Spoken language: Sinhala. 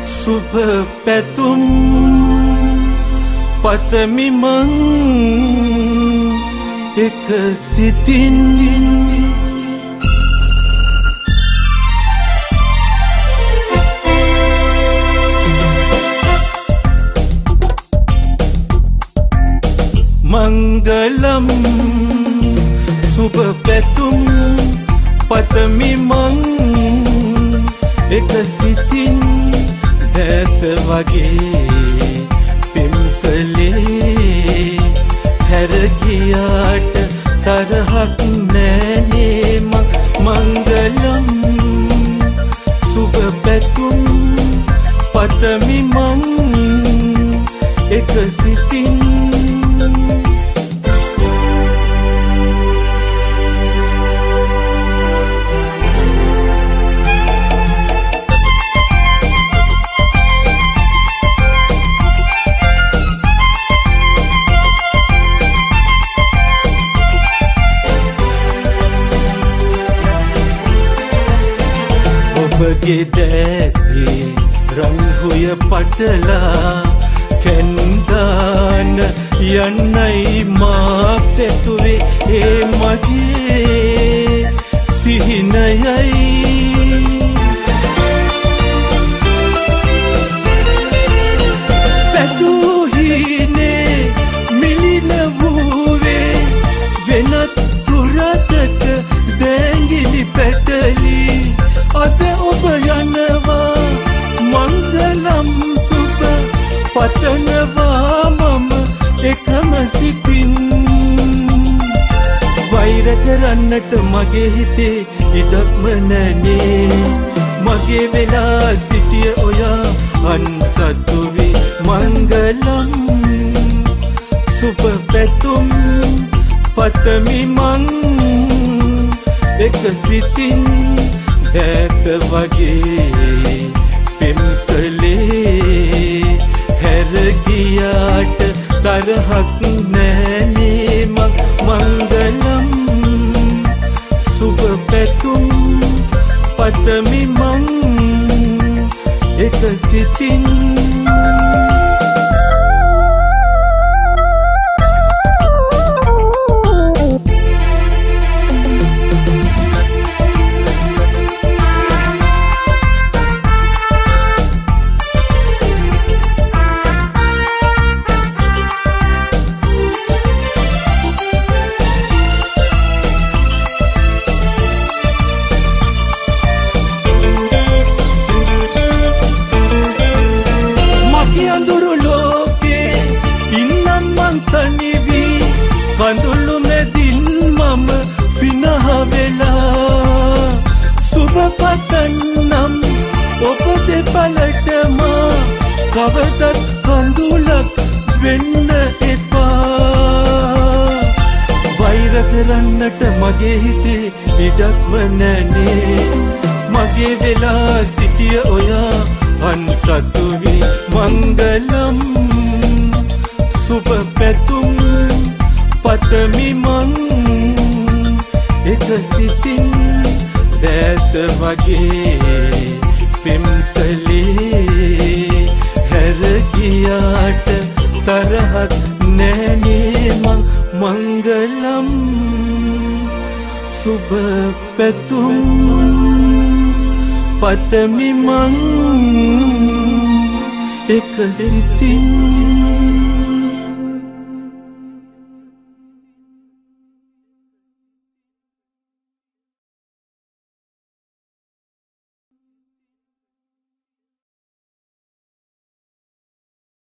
සුබ පැතුම් පතමි මං එක සිතින් මංගලම් සුබ පැතුම් පතමි මං එක සිතින් දැස වගේ පෙම් කළේ හැර ගියාට තරහක් නෑනේ මංගලම් සුබ පැතුම් පතමි මං එක සිතින් ඔබගේ දැතේ රංහුය පටලා කැන්දාන යන්නයි මා පැතුවේ ඒ මගේ සිහිනයයි පැතුහිනේ මිලින වූවේ වෙනත් සුරතක දැංගිලි පැටලි අද ඔබ යනවා මංගලම් සුබ පතනවා මම එකම සිතින් වෛර කරන්නට මගේ හිතේ ඉඩක්ම නැනේ මගේ වෙලා සිටිය ඔයා අන්සතුවි මංගලම් සුබ පැතුම් පතමි මං එක සිතින් දැස වගේ පෙම් කළේ හැර ගියාට තරහක් නෑනේ මංගලම් සුබ පැතුම් පතමි මං එක සිතින් කඳුළු මැදින් මම සිනහ වෙලා සුබ පතන්නම් ඔබ දෙපළටම කවදත් කඳුලක් වෙන්න එපා වෛර කරන්නට මගේ හිතේ ඉඩක්ම නැනේ මගේ වෙලා සිටිය ඔයා අන්සතුවි මංගලම් සුබ පැතුම් පතමි මං එක සිතින් දැස වගේ පෙම් කළේ හැර ගියාට තරහක් නෑනේ මංගලම් සුබ පැතුම් පතමි මං එක සිතින්